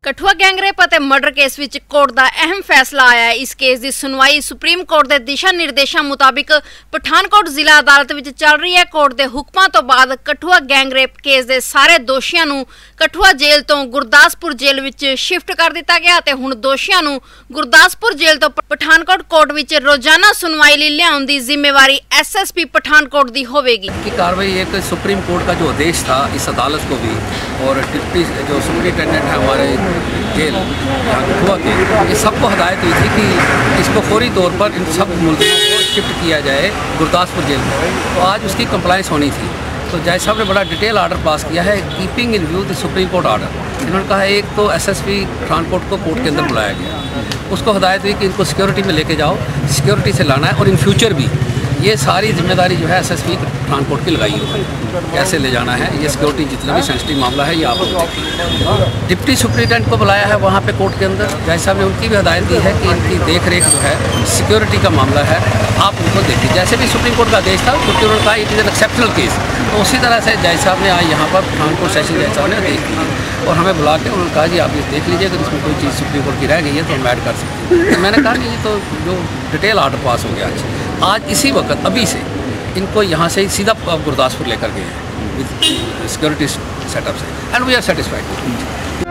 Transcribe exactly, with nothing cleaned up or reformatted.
Kathua gangrape ਅਤੇ murder case ਵਿੱਚ court ਦਾ ਅਹਿਮ ਫੈਸਲਾ ਆਇਆ ਹੈ। ਇਸ ਕੇਸ ਦੀ ਸੁਣਵਾਈ ਸੁਪਰੀਮ ਕੋਰਟ ਦੇ ਦਿਸ਼ਾ ਨਿਰਦੇਸ਼ਾਂ ਮੁਤਾਬਿਕ ਪਠਾਨਕੋਟ ਜ਼ਿਲ੍ਹਾ ਅਦਾਲਤ ਵਿੱਚ ਚੱਲ ਰਹੀ ਹੈ। ਕੋਰਟ ਦੇ ਹੁਕਮਾਂ ਤੋਂ ਬਾਅਦ ਕਠੁਆ ਗੈਂਗਰੇਪ ਕੇਸ ਦੇ ਸਾਰੇ ਦੋਸ਼ੀਆਂ ਨੂੰ ਕਠੁਆ ਜੇਲ੍ਹ ਤੋਂ ਗੁਰਦਾਸਪੁਰ ਜੇਲ੍ਹ ਵਿੱਚ ਸ਼ਿਫਟ ਕਰ ਦਿੱਤਾ ਗਿਆ ਅਤੇ ਹੁਣ ਦੋਸ਼ੀਆਂ ਨੂੰ ਗੁਰਦਾਸਪੁਰ ਜੇਲ੍ਹ ਤੋਂ ਪਠਾਨकोट कोर्ट ਵਿੱਚ रोजाना सुनवाई ਲਈ ਲਿਆਉਣ ਦੀ ਜ਼ਿੰਮੇਵਾਰੀ एसएसपी पठानकोट ਦੀ होवेगी। की कार्रवाई एक सुप्रीम कोर्ट का जो आदेश था इस अदालत को भी और डिप्टी जो सुप्रिंटेंडेंट है हमारे जेल यहाँ कठुआ के, ये सबको हदायत हुई थी कि इसको फौरी तौर पर इन सब मुल्ज़िमों को शिफ्ट किया जाए गुरदासपुर जेल में। तो आज उसकी कंप्लाइंस होनी थी, तो जज साहब ने बड़ा डिटेल आर्डर पास किया है keeping in view the Supreme Court order. इन्होंने कहा एक तो एसएसपी पठानकोट को कोर्ट के अंदर बुलाया गया, उसको हदायत हुई कि इनको सिक्योरिटी में लेके जाओ, सिक्योरिटी से लाना है और इन फ्यूचर भी ये सारी जिम्मेदारी जो है एसएसपी पठानकोट की लगाई हुई है, कैसे ले जाना है, ये सिक्योरिटी जितना भी सेंसिटिव मामला है ये आप देखिए। डिप्टी सुप्रिंटेंडेंट को बुलाया है वहाँ पे कोर्ट के अंदर, जज साहब ने उनकी भी हदायत दी है कि इनकी देख रेख जो है सिक्योरिटी का मामला है आप उनको देखिए। जैसे भी सुप्रीम कोर्ट का आदेश था क्योंकि उन्होंने कहा it is an exceptional case, तो उसी तरह से जज साहब ने आज यहाँ पर पठानकोट सेशन जज साहब ने देख ली और हमें बुला के उन्होंने कहा जी आप ये देख लीजिए अगर इसमें कोई चीज़ सुप्रीम कोर्ट की रह गई है तो हम ऐड कर सकते हैं। तो मैंने कहा कि ये तो जो डिटेल आर्डर पास हो गया आज आज इसी वक्त अभी से इनको यहाँ से सीधा गुरदासपुर लेकर गए हैं विद सिक्योरिटी सेटअप से एंड वी आर सेटिस्फाइड।